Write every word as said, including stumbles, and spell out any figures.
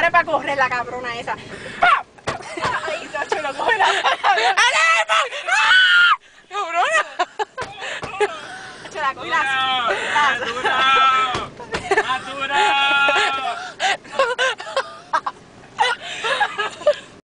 pone para correr la cabrona esa. ¡Pam! Ahí, Sacho, lo coge la... ¡Alemán! ¡Ah! ¡Cabrona! Sacho, la coge la... ¡Duro! ¡Duro! ¡Duro!